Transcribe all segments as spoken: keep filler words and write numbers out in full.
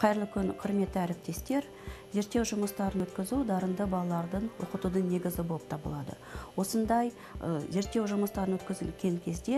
Қайырлы күн, құрметті әріптестер. Зерттеу жұмыстарын өткізу дарынды балалардың оқытудың негізі болып табылады. Осындай зерттеу жұмыстарын өткізілген кезде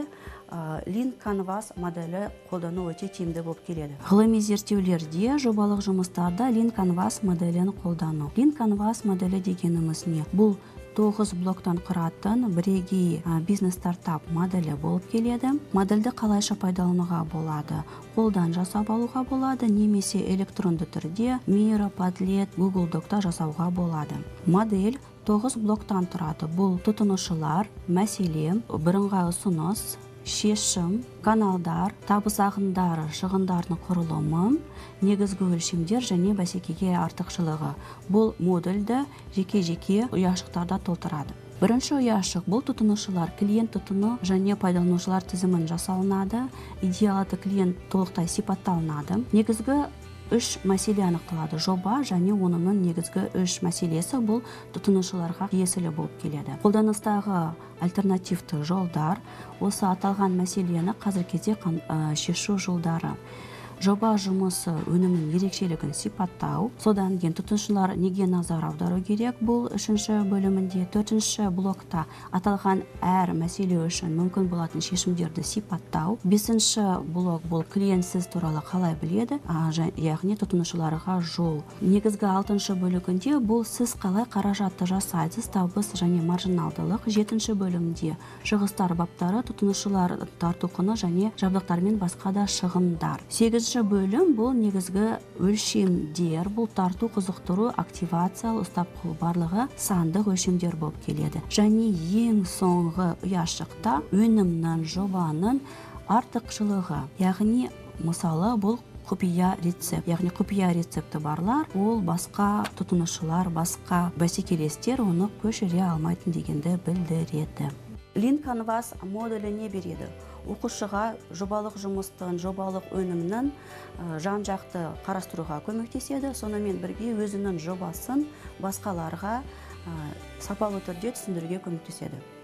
Lean Canvas моделі қолдану өте тиімді болып келеді. Ғылыми зерттеулерде жобалық жұмыстарда Lean Canvas моделін қолдану. Lean Canvas моделі дегеніміз не? Бұл тоғыз блоктан құратын бірегей бизнес-стартап моделі болып келеді. Модельді қалайша пайдалануға болады? Қолдан жасап алуға болады, немесе электронды түрде Miro, Padlet, Google Doc'та жасауға болады. Модель тоғыз блоктан тұрады. Бұл тұтынушылар, мәселе, бірыңғай ұсыныс, шешім, каналдар, табыс ағындары, шығындардың құрылымы, негізгі өлшемдер және бәсекеге артықшылығы. Бұл модульді жеке-жеке ұяшықтарда толтырады. Бірінші ұяшық бұл тұтынушылар, клиент тұтыну және пайдаланушылар тізімін жасалынады. Идеалды клиент толықтай сипатталынады. Негізгі үш мәселе анықталады. Жоба және онының негізгі үш мәселесі бұл тұтынушыларға тиесілі болып келеді. Қолданыстағы альтернативті жолдар осы аталған мәселені қазіргі кезде шешу жолдары. Жоба жұмысы өнімнің ерекшелігін сипаттау, содан кейін тұтынушылар неге назар аудару керек бұл үшінші бөлімінде. Төртінші блокта аталған әр мәселе үшін мүмкін болатын шешімдерді сипаттау. Бесінші блок бұл клиентсіз туралы қалай біледі, яғни тұтынушыларға жол. Негізгі алтыншы бөлігінде бұл сіз қалай қаражатты жасайсыз, табыс және маржиналдылық. Жетінші бөлімде шығыстар баптары, тұтынушылар тарту құны және жабдықтар мен басқа да шығындар. Сегізінші бөлім бұл негізгі өлшемдер, бұл тарту, қызықтыру, активациялы, ұстап қалу барлығы сандық өлшемдер болып келеді. Және ең соңғы ұяшықта өнімнің, жобаның артықшылығы, яғни мысалы бұл құпия рецепт. Яғни құпия рецепті барлар, ол басқа тұтынушылар, басқа бәсекелестер оны көшіре алмайтын дегенді білдіреді. Lean Canvas моделі не береді? Оқушыға жобалық жұмыстың, жобалық өнімнің жан-жақты қарастыруға көмектеседі. Сонымен бірге өзінің жобасын басқаларға сапалы түрде түсіндіруге көмектеседі.